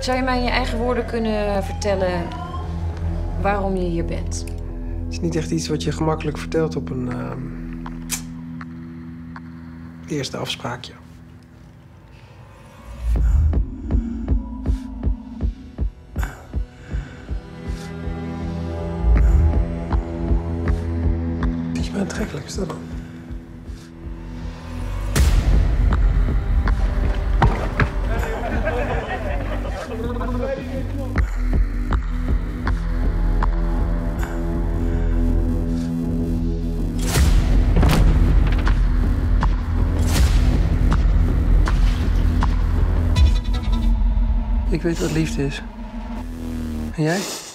Zou je mij in je eigen woorden kunnen vertellen waarom je hier bent? Het is niet echt iets wat je gemakkelijk vertelt op een eerste afspraakje. Vind je mij aantrekkelijk, is dat dan? Ik weet wat liefde is. En jij?